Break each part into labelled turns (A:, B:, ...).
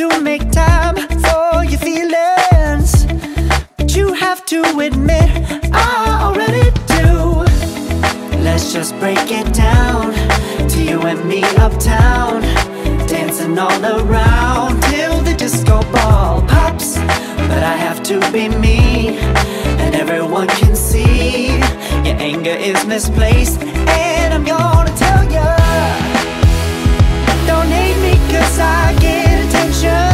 A: to make time for your feelings, but you have to admit I already do. Let's just break it down to you and me uptown, dancing all around till the disco ball pops. But I have to be me, and everyone can see your anger is misplaced. And I'm gonna tell ya, don't hate me cause I get attention.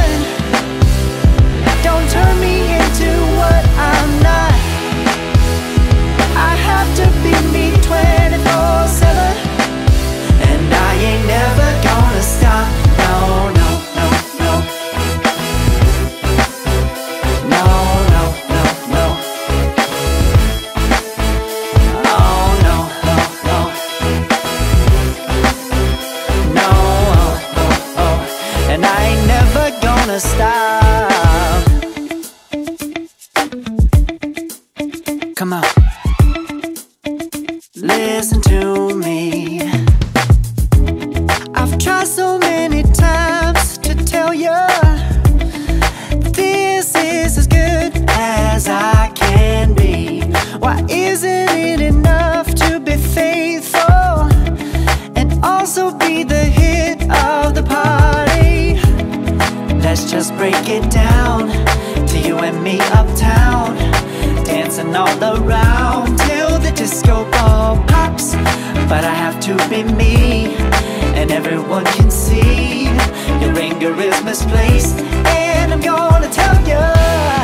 A: Don't turn me into what I'm not. I have to be me 24/7, and I ain't never gonna stop. No, no, no, no. No, no, no, no. Oh, no, no, no. No, oh, oh, oh. And I ain't never gonna stop. Come on, listen to me. I've tried so many times to tell you this is as good as I can be. Why isn't it enough to be faithful and also be the hit of the party? Let's just break it down to you and me uptown, dancing all around till the disco ball pops. But I have to be me, and everyone can see your anger is misplaced. And I'm gonna tell you,